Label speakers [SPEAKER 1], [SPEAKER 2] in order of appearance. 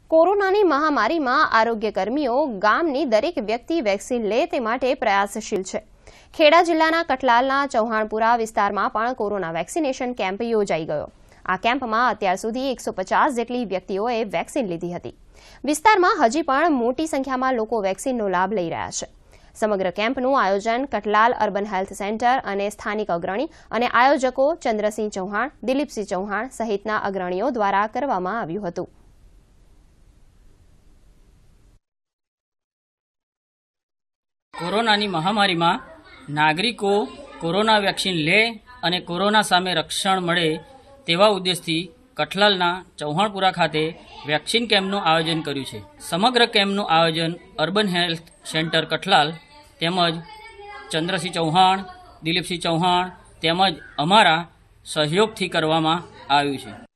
[SPEAKER 1] કોરોનાની મહામારીમાં આરોગ્યકર્મીઓ ગામની દરેક વ્યક્તિ વેક્સિન લે તે માટે પ્રયાસશીલ છે। ખેડા જિલ્લાના કઠલાલના ચૌહાણપુરા વિસ્તારમાં પણ કોરોના વેક્સિનેશન કેમ્પ યોજાઈ ગયો। આ કેમ્પમાં અત્યાર સુધી 150 જેટલી વ્યક્તિઓએ વેક્સિન લીધી હતી। વિસ્તારમાં હજી પણ મોટી સંખ્યામાં લોકો વેક્સિનનો લાભ લઈ રહ્યા છે। સમગ્ર કેમ્પનું આયોજન કઠલાલ અર્બન હેલ્થ સેન્ટર અને સ્થાનિક અગ્રણી અને આયોજકો ચંદ્રસિંહ ચૌહાણ, દિલીપસિંહ ચૌહાણ સહિતના અગ્રણીઓ દ્વારા કરવામાં આવ્યું હતું।
[SPEAKER 2] કોરોનાની મહામારીમાં નાગરિકો કોરોના વેક્સિન લે અને કોરોના સામે રક્ષણ મળે તેવા ઉદ્દેશથી કઠલાલના ચૌહાણપુરા ખાતે વેક્સિન કેમ્પનું આયોજન કર્યું છે। સમગ્ર કેમ્પનું આયોજન અર્બન હેલ્થ સેન્ટર કઠલાલ તેમજ ચંદ્રસિંહ ચૌહાણ, દિલીપસિંહ ચૌહાણ તેમજ અમારા સહયોગથી કરવામાં આવ્યું છે।